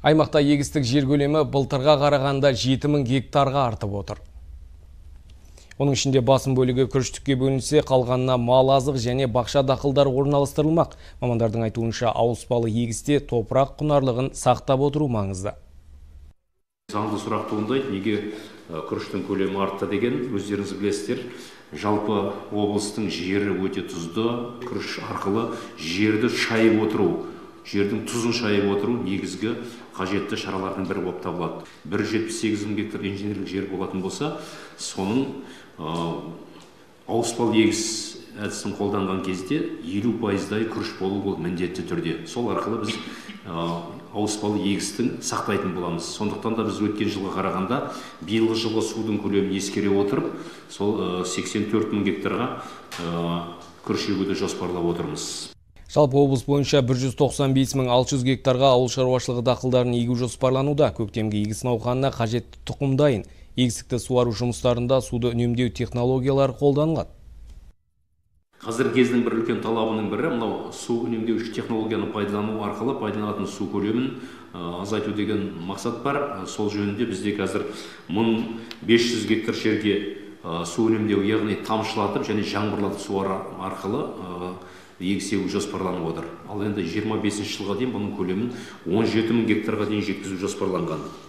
Аймақта егістік жер көлемі былтырға қарағанда 7000 гектарға артып отыр. Оның ішінде басым бөлігі күріштікке бөлінсе, қалғанына мал азық және бақша дақылдар орналастырылмақ. Мамандардың айтуынша, ауыспалы егісте топырақ құнарлығын сақтап отыру маңызды. Заңды сұрақ туындайды, неге күріштің көлемі артты деген, өздеріңіз білесіздер. Жалпы облыстың жері өте тұзды, күріш арқылы жерді шайып отыру, жердің тұзын шайып отыру негізгі қажетті шаралардың бірі болып табылады. 178 мың гектар инженерлік жер болатын болса, соның ауыспалы егіс әдісін қолданған кезде 50%-дай күріш болу бұл міндетті түрде. Сол арқылы біз ауыспалы егістің сақтайтын боламыз. Сондықтан да біз өткен жылға қарағанда биылғы жылғы судың көлемін ескере отырып, сол 84 мың гектарға күріш егуді жоспарлап отырмыз. Жалпы облыс бойынша 195 600 гектарға ауыл шаруашылығы дақылдарын егу жоспарлануда. Көктемгі егіс науқанына қажетті тұқым дайын. Егістікті суару жұмыстарында суды үнемдеу технологиялары қолданылады. Қазіргі кездің бір үлкен талабының бірі мынау су үнемдеуші технологияны пайдалану арқылы пайдаланатын су көлемін азайту деген мақсат бар. Сол жөнінде бізде қазір 1500 гектар жерге су үнемдеу, яғни тамшылатып және жаңбырлатып суару арқылы егіс егу жоспарланып отыр. Ал енді 25 жылға дейін бұның көлемін 17 мың гектарға дейін жеткізу жоспарланған.